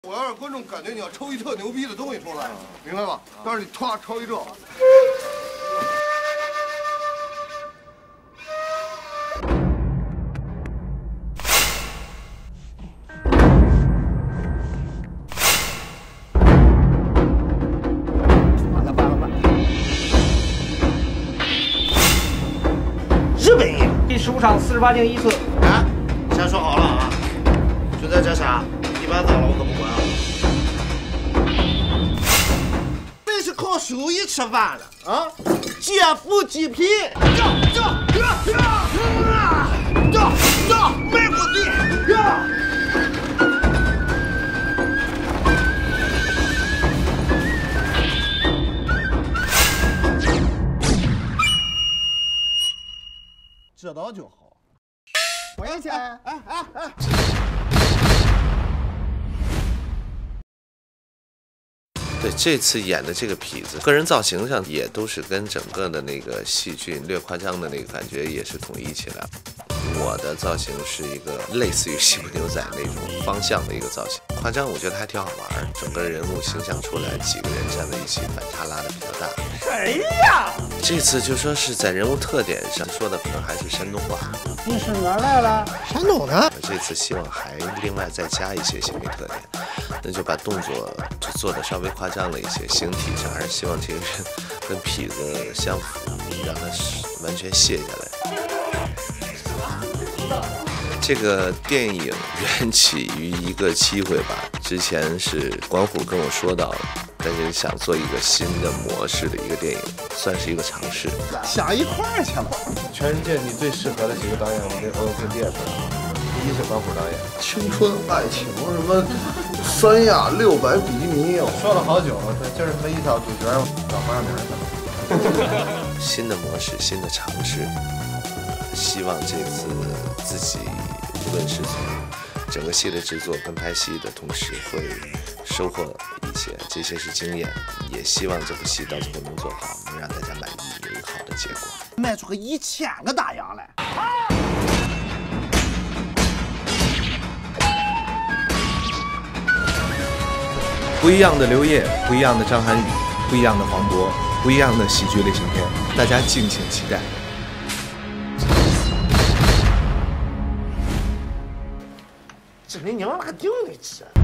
我要让观众感觉你要抽一特牛逼的东西出来，明白吧？但是你歘抽一这。 日本人第15场48进1次。 哎，先说好了啊，就在这下，一般脏了我可不管啊。这是靠手艺吃饭的啊，姐夫鸡皮，这，卖火堆，知道就好。我也想， 对，这次演的这个痞子，个人造型上也都是跟整个的那个戏剧略夸张的那个感觉也是统一起来。我的造型是一个类似于西部牛仔那种方向的一个造型，夸张我觉得还挺好玩。整个人物形象出来，几个人站在一起，反差拉的比较大。 谁呀？ 这次就说是在人物特点上说的可能还是山东话。 你是哪儿来了？ 山东的。 这次希望还另外再加一些鲜明特点，那就把动作就做的稍微夸张了一些，形体上还是希望这个人跟痞子相符，让他完全卸下来。这个电影缘起于一个机会吧，之前是管虎跟我说到，但是想做一个新的模式的一个电影，算是一个尝试。 想一块儿去了。 全世界你最适合的几个导演，我给列出来。第一是管虎导演，青春爱情什么三亚600比基尼，我说了好久了，今儿他妈一条主角找黄晓明去了。 新的模式，新的尝试，希望这次自己无论是从整个戏的制作跟拍戏的同时，会收获一些，这些是经验，也希望这部戏到最后能做好，能让大家满意，有一个好的结果。 卖出个1000个大洋来。 不一样的刘烨，不一样的张涵予，不一样的黄渤，不一样的喜剧类型片，大家敬请期待。 这你娘了个腚给吃！